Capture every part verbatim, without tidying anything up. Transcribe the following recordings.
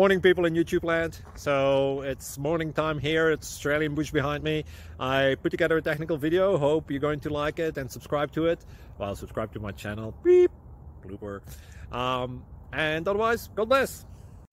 Morning, people in YouTube land. So it's morning time here. It's Australian bush behind me. I put together a technical video. Hope you're going to like it and subscribe to it. Well, subscribe to my channel. Beep. Blooper. Um, and otherwise, God bless.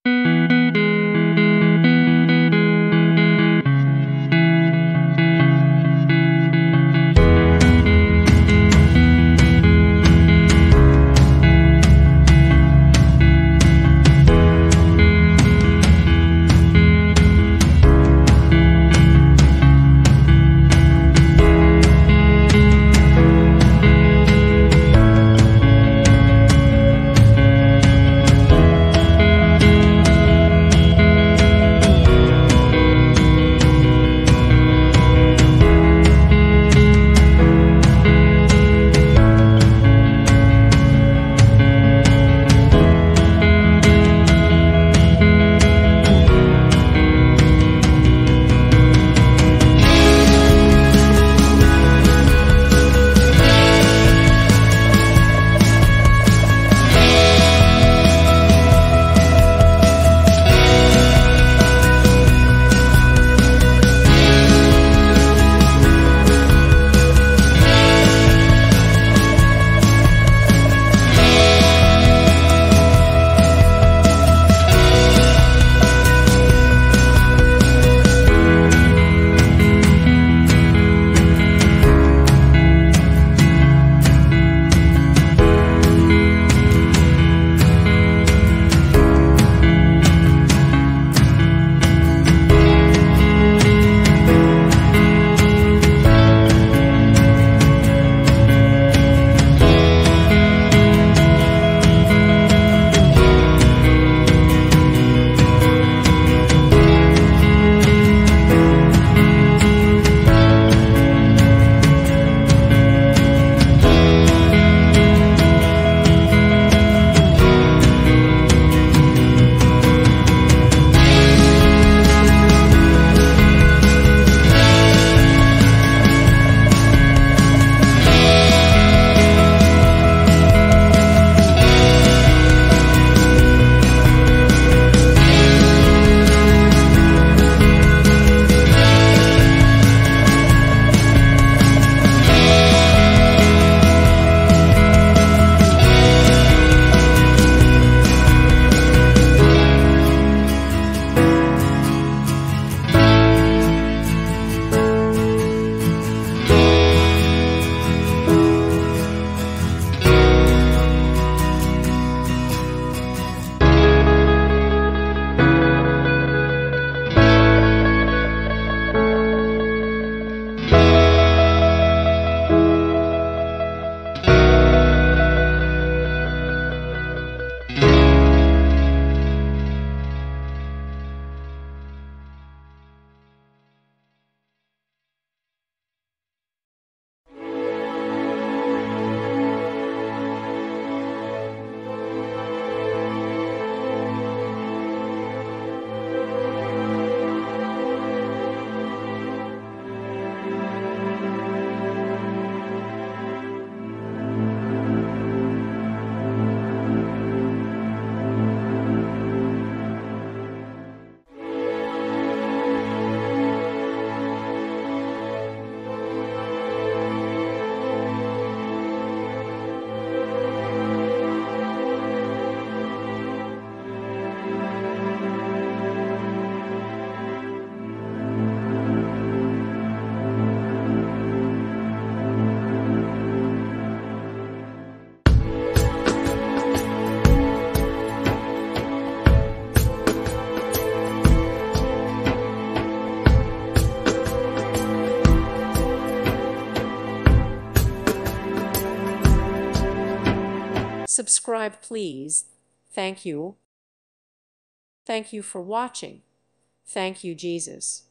Subscribe, please. Thank you. Thank you for watching. Thank you, Jesus.